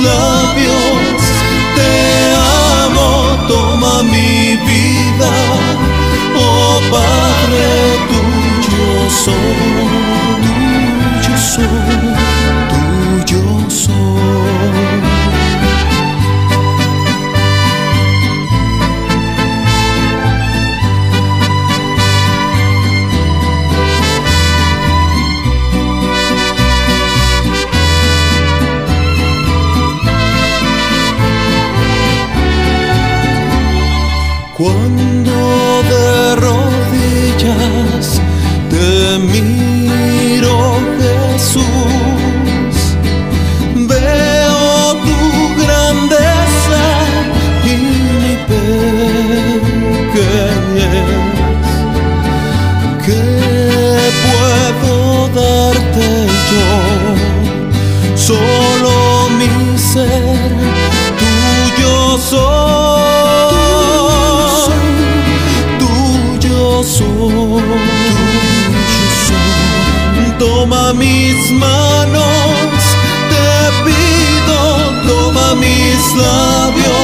labios. Te amo, toma mi vida, oh Padre, tuyo soy, tuyo soy, tuyo soy. Cuando de rodillas te miro, Jesús, veo tu grandeza y mi pequeñez. ¿Qué puedo darte yo? Solo mi ser, tuyo soy. Toma mis manos, te pido, toma mis labios.